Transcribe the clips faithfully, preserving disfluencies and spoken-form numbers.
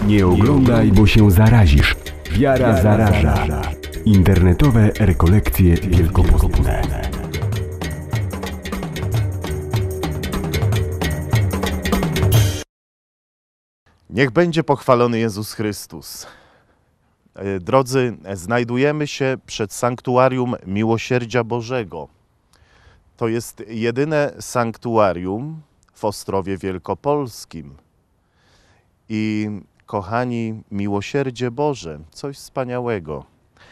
Nie oglądaj, bo się zarazisz. Wiara zaraża. Internetowe rekolekcje wielkopostne. Niech będzie pochwalony Jezus Chrystus. Drodzy, znajdujemy się przed sanktuarium Miłosierdzia Bożego. To jest jedyne sanktuarium w Ostrowie Wielkopolskim. I kochani, miłosierdzie Boże, coś wspaniałego.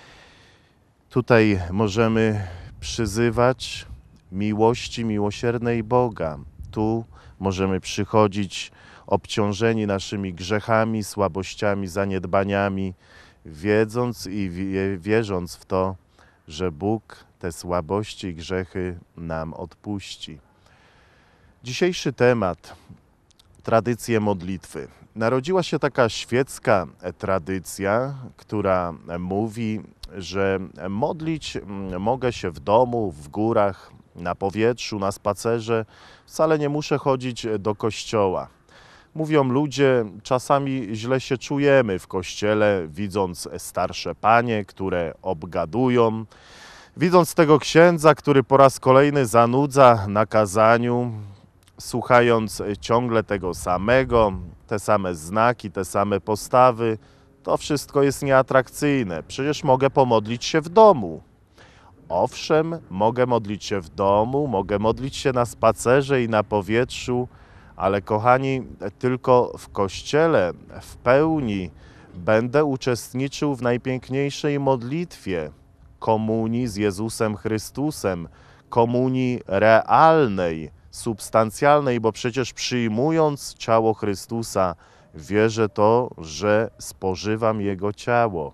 Tutaj możemy przyzywać miłości miłosiernej Boga. Tu możemy przychodzić obciążeni naszymi grzechami, słabościami, zaniedbaniami, wiedząc i wierząc w to, że Bóg te słabości i grzechy nam odpuści. Dzisiejszy temat, tradycje modlitwy. Narodziła się taka świecka tradycja, która mówi, że modlić mogę się w domu, w górach, na powietrzu, na spacerze. Wcale nie muszę chodzić do kościoła. Mówią ludzie, czasami źle się czujemy w kościele, widząc starsze panie, które obgadują, widząc tego księdza, który po raz kolejny zanudza na kazaniu, słuchając ciągle tego samego, te same znaki, te same postawy. To wszystko jest nieatrakcyjne. Przecież mogę pomodlić się w domu. Owszem, mogę modlić się w domu, mogę modlić się na spacerze i na powietrzu, ale kochani, tylko w Kościele w pełni będę uczestniczył w najpiękniejszej modlitwie, komunii z Jezusem Chrystusem, komunii realnej, substancjalnej, bo przecież przyjmując ciało Chrystusa, wierzę to, że spożywam Jego ciało.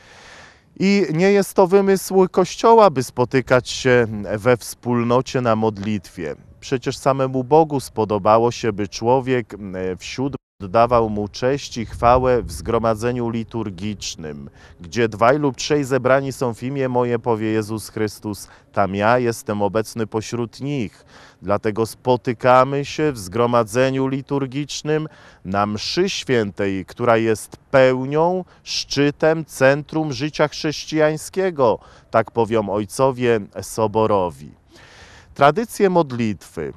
I nie jest to wymysł Kościoła, by spotykać się we wspólnocie na modlitwie. Przecież samemu Bogu spodobało się, by człowiek wśród oddawał Mu cześć i chwałę w zgromadzeniu liturgicznym, gdzie dwaj lub trzej zebrani są w imię moje, powie Jezus Chrystus, tam ja jestem obecny pośród nich. Dlatego spotykamy się w zgromadzeniu liturgicznym na mszy świętej, która jest pełnią, szczytem, centrum życia chrześcijańskiego, tak powią ojcowie soborowi. Tradycje modlitwy.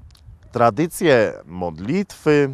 Tradycje modlitwy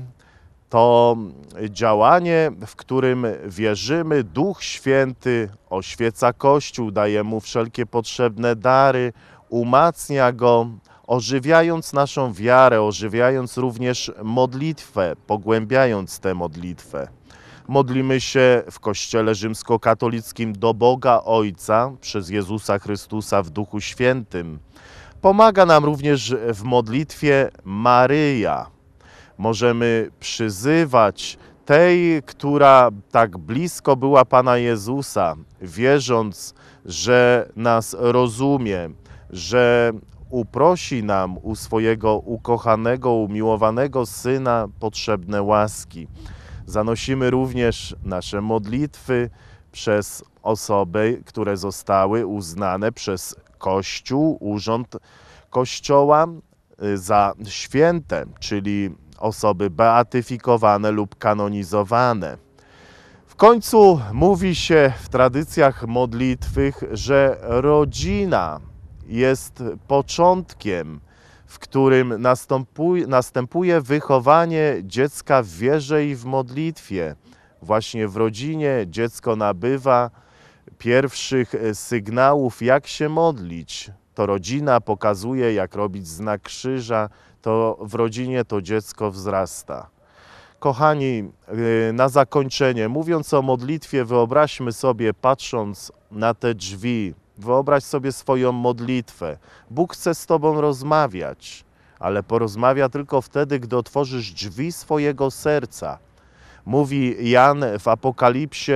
to działanie, w którym wierzymy, Duch Święty oświeca Kościół, daje mu wszelkie potrzebne dary, umacnia go, ożywiając naszą wiarę, ożywiając również modlitwę, pogłębiając tę modlitwę. Modlimy się w Kościele rzymskokatolickim do Boga Ojca przez Jezusa Chrystusa w Duchu Świętym. Pomaga nam również w modlitwie Maryja. Możemy przyzywać tej, która tak blisko była Pana Jezusa, wierząc, że nas rozumie, że uprosi nam u swojego ukochanego, umiłowanego Syna potrzebne łaski. Zanosimy również nasze modlitwy przez osoby, które zostały uznane przez Kościół, urząd Kościoła za święte, czyli osoby beatyfikowane lub kanonizowane. W końcu mówi się w tradycjach modlitwych, że rodzina jest początkiem, w którym następuje, następuje wychowanie dziecka w wierze i w modlitwie. Właśnie w rodzinie dziecko nabywa pierwszych sygnałów, jak się modlić. To rodzina pokazuje, jak robić znak krzyża, to w rodzinie to dziecko wzrasta. Kochani, na zakończenie, mówiąc o modlitwie, wyobraźmy sobie, patrząc na te drzwi, wyobraź sobie swoją modlitwę. Bóg chce z tobą rozmawiać, ale porozmawia tylko wtedy, gdy otworzysz drzwi swojego serca. Mówi Jan w Apokalipsie,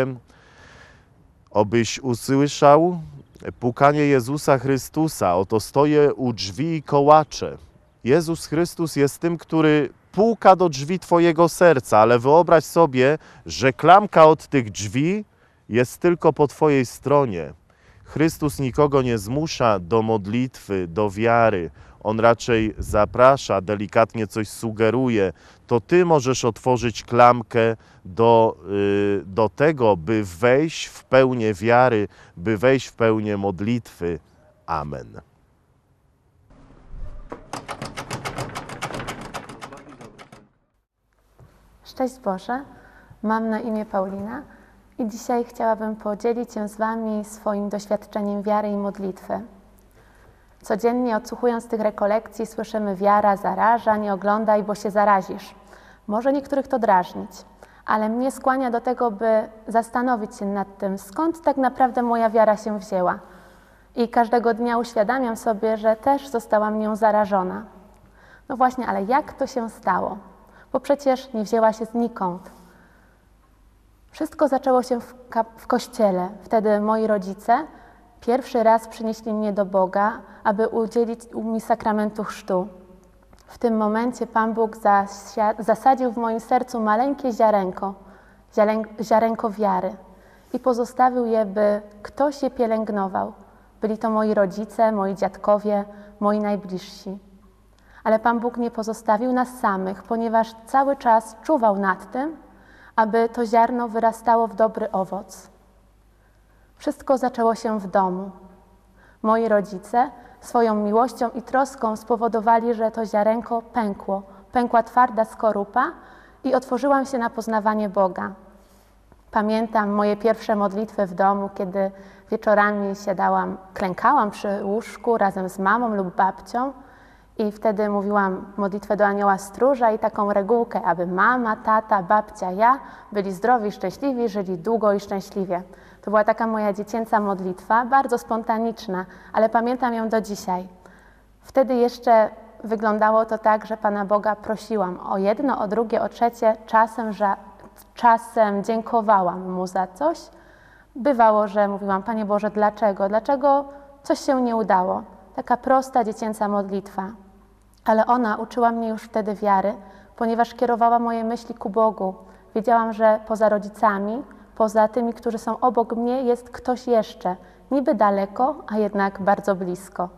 obyś usłyszał pukanie Jezusa Chrystusa. Oto stoję u drzwi i kołaczę. Jezus Chrystus jest tym, który puka do drzwi twojego serca, ale wyobraź sobie, że klamka od tych drzwi jest tylko po twojej stronie. Chrystus nikogo nie zmusza do modlitwy, do wiary. On raczej zaprasza, delikatnie coś sugeruje. To Ty możesz otworzyć klamkę do, yy, do tego, by wejść w pełnię wiary, by wejść w pełnię modlitwy. Amen. Szczęść Boże, mam na imię Paulina i dzisiaj chciałabym podzielić się z Wami swoim doświadczeniem wiary i modlitwy. Codziennie odsłuchując tych rekolekcji słyszymy: wiara zaraża, nie oglądaj, bo się zarazisz. Może niektórych to drażnić, ale mnie skłania do tego, by zastanowić się nad tym, skąd tak naprawdę moja wiara się wzięła. I każdego dnia uświadamiam sobie, że też zostałam nią zarażona. No właśnie, ale jak to się stało? Bo przecież nie wzięła się znikąd. Wszystko zaczęło się w, w kościele. Wtedy moi rodzice pierwszy raz przynieśli mnie do Boga, aby udzielić mi sakramentu chrztu. W tym momencie Pan Bóg zasadził w moim sercu maleńkie ziarenko, ziarenko wiary i pozostawił je, by ktoś je pielęgnował. Byli to moi rodzice, moi dziadkowie, moi najbliżsi. Ale Pan Bóg nie pozostawił nas samych, ponieważ cały czas czuwał nad tym, aby to ziarno wyrastało w dobry owoc. Wszystko zaczęło się w domu. Moi rodzice swoją miłością i troską spowodowali, że to ziarenko pękło. Pękła twarda skorupa i otworzyłam się na poznawanie Boga. Pamiętam moje pierwsze modlitwy w domu, kiedy wieczorami siadałam, klękałam przy łóżku razem z mamą lub babcią i wtedy mówiłam modlitwę do Anioła Stróża i taką regułkę, aby mama, tata, babcia, ja byli zdrowi i szczęśliwi, żyli długo i szczęśliwie. To była taka moja dziecięca modlitwa, bardzo spontaniczna, ale pamiętam ją do dzisiaj. Wtedy jeszcze wyglądało to tak, że Pana Boga prosiłam o jedno, o drugie, o trzecie, czasem, że, czasem dziękowałam Mu za coś. Bywało, że mówiłam: Panie Boże, dlaczego? Dlaczego coś się nie udało? Taka prosta, dziecięca modlitwa. Ale ona uczyła mnie już wtedy wiary, ponieważ kierowała moje myśli ku Bogu. Wiedziałam, że poza rodzicami, poza tymi, którzy są obok mnie, jest ktoś jeszcze, niby daleko, a jednak bardzo blisko.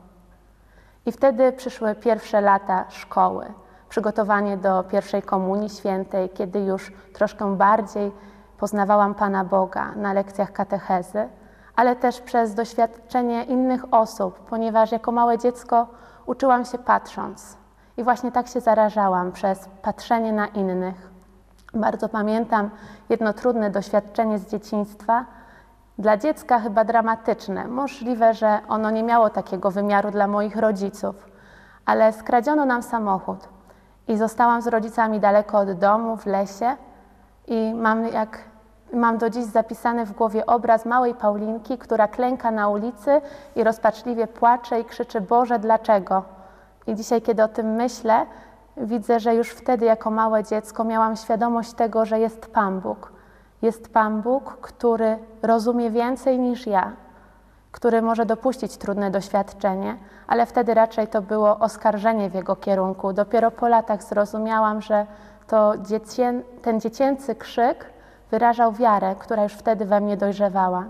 I wtedy przyszły pierwsze lata szkoły, przygotowanie do pierwszej komunii świętej, kiedy już troszkę bardziej poznawałam Pana Boga na lekcjach katechezy, ale też przez doświadczenie innych osób, ponieważ jako małe dziecko uczyłam się patrząc. I właśnie tak się zarażałam, przez patrzenie na innych. Bardzo pamiętam jedno trudne doświadczenie z dzieciństwa, dla dziecka chyba dramatyczne. Możliwe, że ono nie miało takiego wymiaru dla moich rodziców, ale skradziono nam samochód i zostałam z rodzicami daleko od domu, w lesie i mam, jak, mam do dziś zapisany w głowie obraz małej Paulinki, która klęka na ulicy i rozpaczliwie płacze i krzyczy: Boże, dlaczego? I dzisiaj, kiedy o tym myślę, widzę, że już wtedy jako małe dziecko miałam świadomość tego, że jest Pan Bóg. Jest Pan Bóg, który rozumie więcej niż ja, który może dopuścić trudne doświadczenie, ale wtedy raczej to było oskarżenie w Jego kierunku. Dopiero po latach zrozumiałam, że to dziecię, ten dziecięcy krzyk wyrażał wiarę, która już wtedy we mnie dojrzewała.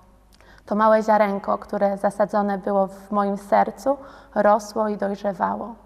To małe ziarenko, które zasadzone było w moim sercu, rosło i dojrzewało.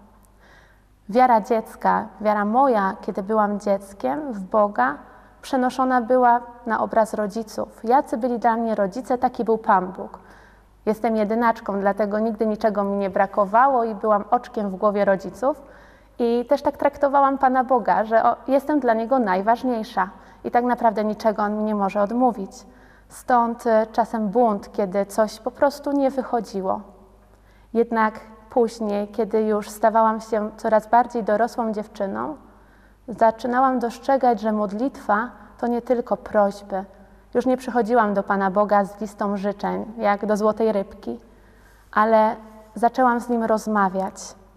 Wiara dziecka, wiara moja, kiedy byłam dzieckiem w Boga, przenoszona była na obraz rodziców. Jacy byli dla mnie rodzice, taki był Pan Bóg. Jestem jedynaczką, dlatego nigdy niczego mi nie brakowało i byłam oczkiem w głowie rodziców. I też tak traktowałam Pana Boga, że o, jestem dla Niego najważniejsza i tak naprawdę niczego On mi nie może odmówić. Stąd czasem bunt, kiedy coś po prostu nie wychodziło. Jednak później, kiedy już stawałam się coraz bardziej dorosłą dziewczyną, zaczynałam dostrzegać, że modlitwa to nie tylko prośby. Już nie przychodziłam do Pana Boga z listą życzeń, jak do złotej rybki, ale zaczęłam z Nim rozmawiać.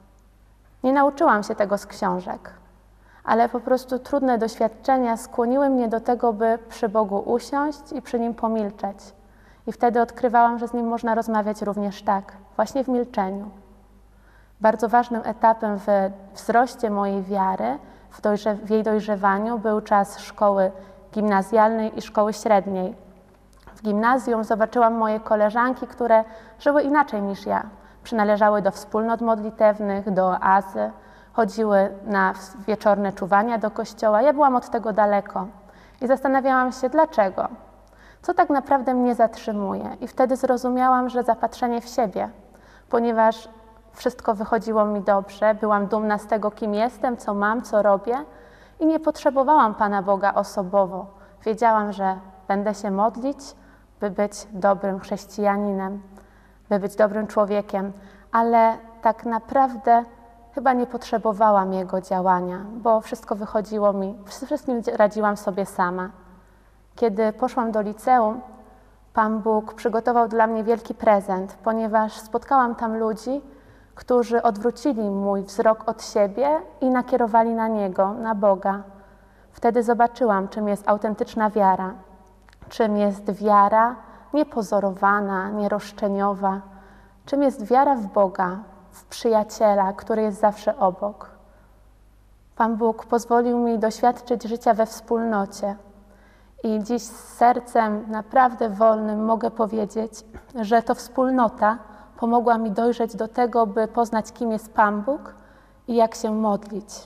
Nie nauczyłam się tego z książek, ale po prostu trudne doświadczenia skłoniły mnie do tego, by przy Bogu usiąść i przy Nim pomilczeć. I wtedy odkrywałam, że z Nim można rozmawiać również tak, właśnie w milczeniu. Bardzo ważnym etapem w wzroście mojej wiary, w, dojrze- w jej dojrzewaniu był czas szkoły gimnazjalnej i szkoły średniej. W gimnazjum zobaczyłam moje koleżanki, które żyły inaczej niż ja. przynależały do wspólnot modlitewnych, do oazy, chodziły na wieczorne czuwania do kościoła. Ja byłam od tego daleko i zastanawiałam się, dlaczego, co tak naprawdę mnie zatrzymuje. I wtedy zrozumiałam, że zapatrzenie w siebie, ponieważ wszystko wychodziło mi dobrze, byłam dumna z tego, kim jestem, co mam, co robię i nie potrzebowałam Pana Boga osobowo. Wiedziałam, że będę się modlić, by być dobrym chrześcijaninem, by być dobrym człowiekiem, ale tak naprawdę chyba nie potrzebowałam Jego działania, bo wszystko wychodziło mi, wszystkim radziłam sobie sama. Kiedy poszłam do liceum, Pan Bóg przygotował dla mnie wielki prezent, ponieważ spotkałam tam ludzi, którzy odwrócili mój wzrok od siebie i nakierowali na Niego, na Boga. Wtedy zobaczyłam, czym jest autentyczna wiara, czym jest wiara niepozorowana, nieroszczeniowa, czym jest wiara w Boga, w przyjaciela, który jest zawsze obok. Pan Bóg pozwolił mi doświadczyć życia we wspólnocie i dziś z sercem naprawdę wolnym mogę powiedzieć, że to wspólnota pomogła mi dojrzeć do tego, by poznać, kim jest Pan Bóg i jak się modlić.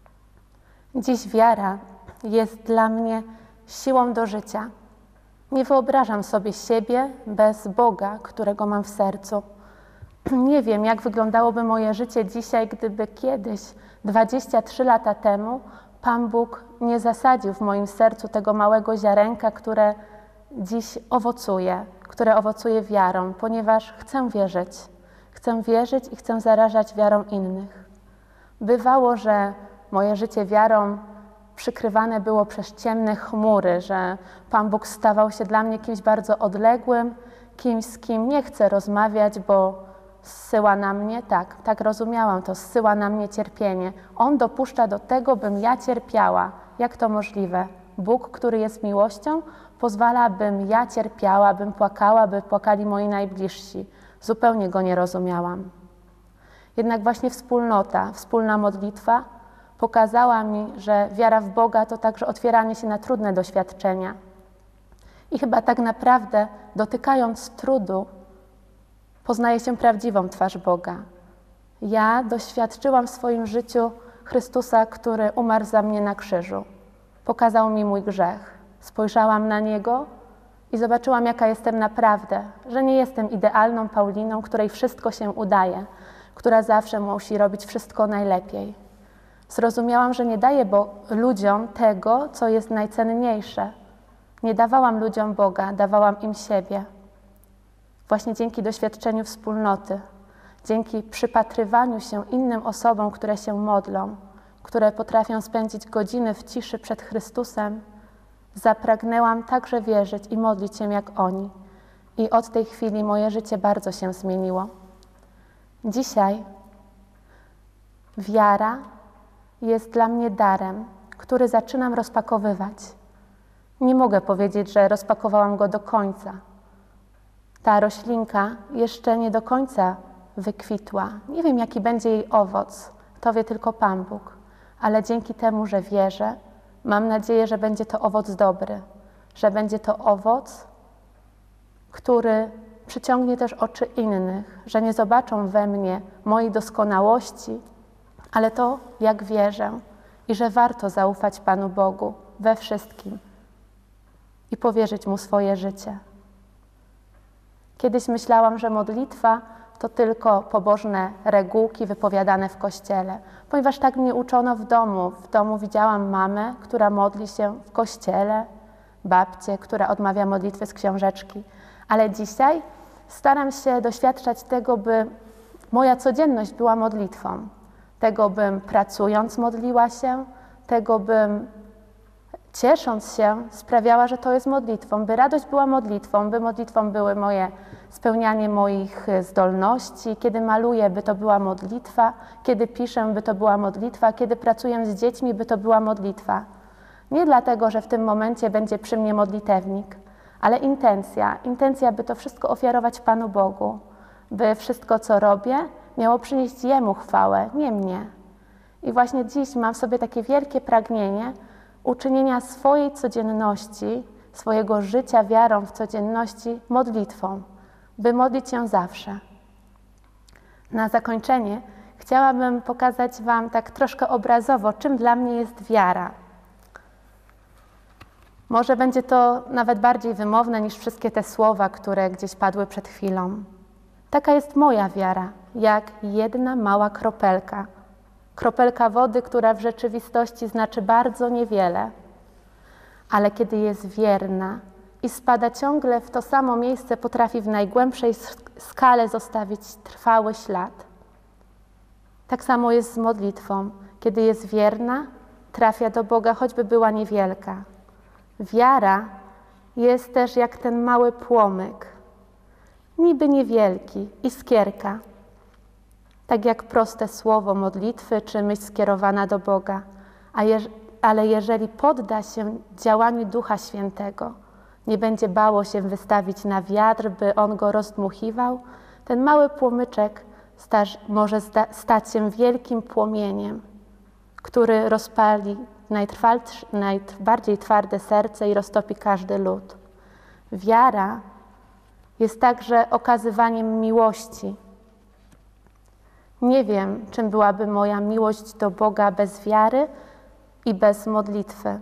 Dziś wiara jest dla mnie siłą do życia. Nie wyobrażam sobie siebie bez Boga, którego mam w sercu. Nie wiem, jak wyglądałoby moje życie dzisiaj, gdyby kiedyś, dwadzieścia trzy lata temu, Pan Bóg nie zasadził w moim sercu tego małego ziarenka, które dziś owocuje, które owocuje wiarą, ponieważ chcę wierzyć. Chcę wierzyć i chcę zarażać wiarą innych. Bywało, że moje życie wiarą przykrywane było przez ciemne chmury, że Pan Bóg stawał się dla mnie kimś bardzo odległym, kimś, z kim nie chcę rozmawiać, bo zsyła na mnie, tak, tak rozumiałam to, zsyła na mnie cierpienie. On dopuszcza do tego, bym ja cierpiała. Jak to możliwe? Bóg, który jest miłością, pozwala, bym ja cierpiała, bym płakała, by płakali moi najbliżsi. Zupełnie go nie rozumiałam. Jednak właśnie wspólnota, wspólna modlitwa pokazała mi, że wiara w Boga to także otwieranie się na trudne doświadczenia. I chyba tak naprawdę, dotykając trudu, poznaje się prawdziwą twarz Boga. Ja doświadczyłam w swoim życiu Chrystusa, który umarł za mnie na krzyżu. Pokazał mi mój grzech. Spojrzałam na Niego i zobaczyłam, jaka jestem naprawdę, że nie jestem idealną Pauliną, której wszystko się udaje, która zawsze musi robić wszystko najlepiej. Zrozumiałam, że nie daję bo ludziom tego, co jest najcenniejsze. Nie dawałam ludziom Boga, dawałam im siebie. Właśnie dzięki doświadczeniu wspólnoty, dzięki przypatrywaniu się innym osobom, które się modlą, które potrafią spędzić godziny w ciszy przed Chrystusem, zapragnęłam także wierzyć i modlić się jak oni. I od tej chwili moje życie bardzo się zmieniło. Dzisiaj wiara jest dla mnie darem, który zaczynam rozpakowywać. Nie mogę powiedzieć, że rozpakowałam go do końca. Ta roślinka jeszcze nie do końca wykwitła. Nie wiem, jaki będzie jej owoc, to wie tylko Pan Bóg. Ale dzięki temu, że wierzę, mam nadzieję, że będzie to owoc dobry, że będzie to owoc, który przyciągnie też oczy innych, że nie zobaczą we mnie mojej doskonałości, ale to, jak wierzę i że warto zaufać Panu Bogu we wszystkim i powierzyć Mu swoje życie. Kiedyś myślałam, że modlitwa to tylko pobożne regułki wypowiadane w kościele, ponieważ tak mnie uczono w domu. W domu widziałam mamę, która modli się w kościele, babcię, która odmawia modlitwy z książeczki. Ale dzisiaj staram się doświadczać tego, by moja codzienność była modlitwą. Tego, bym pracując modliła się, tego, bym ciesząc się sprawiała, że to jest modlitwą, by radość była modlitwą, by modlitwą były moje spełnianie moich zdolności, kiedy maluję, by to była modlitwa, kiedy piszę, by to była modlitwa, kiedy pracuję z dziećmi, by to była modlitwa. Nie dlatego, że w tym momencie będzie przy mnie modlitewnik, ale intencja, intencja, by to wszystko ofiarować Panu Bogu, by wszystko, co robię, miało przynieść Jemu chwałę, nie mnie. I właśnie dziś mam w sobie takie wielkie pragnienie uczynienia swojej codzienności, swojego życia wiarą w codzienności modlitwą, by modlić się zawsze. Na zakończenie chciałabym pokazać Wam tak troszkę obrazowo, czym dla mnie jest wiara. Może będzie to nawet bardziej wymowne niż wszystkie te słowa, które gdzieś padły przed chwilą. Taka jest moja wiara, jak jedna mała kropelka. Kropelka wody, która w rzeczywistości znaczy bardzo niewiele, ale kiedy jest wierna i spada ciągle w to samo miejsce, potrafi w najgłębszej skale zostawić trwały ślad. Tak samo jest z modlitwą. Kiedy jest wierna, trafia do Boga, choćby była niewielka. Wiara jest też jak ten mały płomyk, niby niewielki, iskierka. Tak jak proste słowo modlitwy czy myśl skierowana do Boga. A jeż, ale jeżeli podda się działaniu Ducha Świętego, nie będzie bało się wystawić na wiatr, by on go rozdmuchiwał, ten mały płomyczek staż, może sta, stać się wielkim płomieniem, który rozpali najbardziej twarde serce i roztopi każdy lód. Wiara jest także okazywaniem miłości. Nie wiem, czym byłaby moja miłość do Boga bez wiary i bez modlitwy.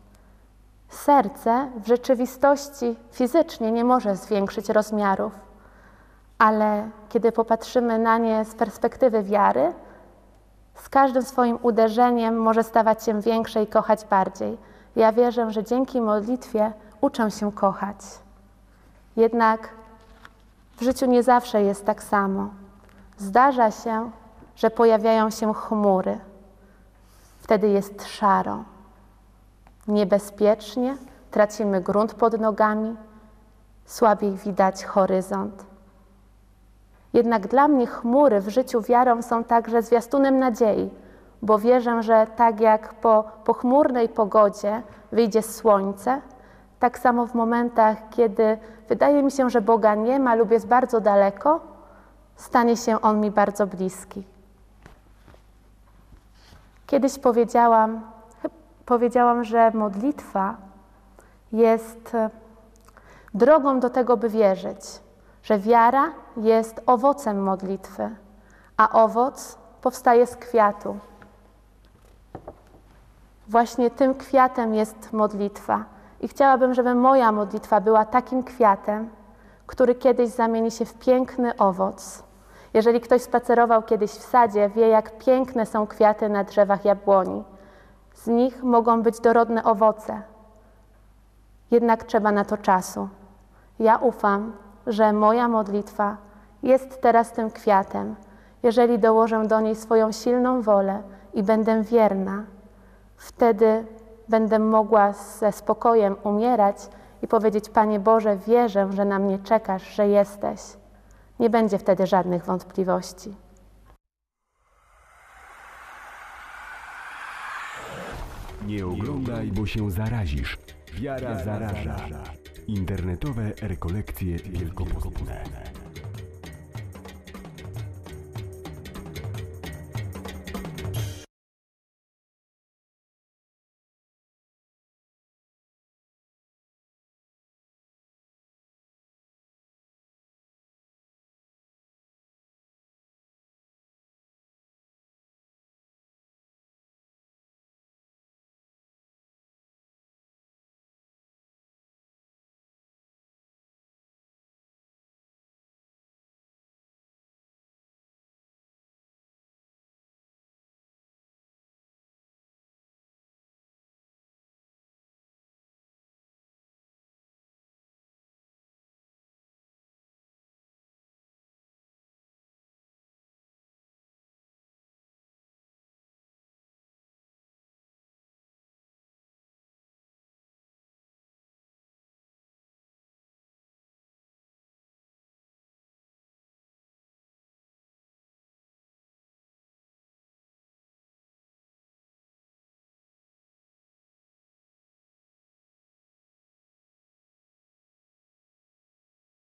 Serce w rzeczywistości fizycznie nie może zwiększyć rozmiarów, ale kiedy popatrzymy na nie z perspektywy wiary, z każdym swoim uderzeniem może stawać się większe i kochać bardziej. Ja wierzę, że dzięki modlitwie uczę się kochać. Jednak w życiu nie zawsze jest tak samo. Zdarza się, że pojawiają się chmury. Wtedy jest szaro. Niebezpiecznie, tracimy grunt pod nogami, słabiej widać horyzont. Jednak dla mnie chmury w życiu wiarą są także zwiastunem nadziei, bo wierzę, że tak jak po pochmurnej pogodzie wyjdzie słońce, tak samo w momentach, kiedy wydaje mi się, że Boga nie ma lub jest bardzo daleko, stanie się On mi bardzo bliski. Kiedyś powiedziałam, powiedziałam, że modlitwa jest drogą do tego, by wierzyć, że wiara jest owocem modlitwy, a owoc powstaje z kwiatu. Właśnie tym kwiatem jest modlitwa. I chciałabym, żeby moja modlitwa była takim kwiatem, który kiedyś zamieni się w piękny owoc. Jeżeli ktoś spacerował kiedyś w sadzie, wie, jak piękne są kwiaty na drzewach jabłoni. Z nich mogą być dorodne owoce. Jednak trzeba na to czasu. Ja ufam, że moja modlitwa jest teraz tym kwiatem. Jeżeli dołożę do niej swoją silną wolę i będę wierna, wtedy będę mogła ze spokojem umierać i powiedzieć: Panie Boże, wierzę, że na mnie czekasz, że jesteś. Nie będzie wtedy żadnych wątpliwości. Nie oglądaj, bo się zarazisz. Wiara zaraża. Internetowe rekolekcje wielkopostne.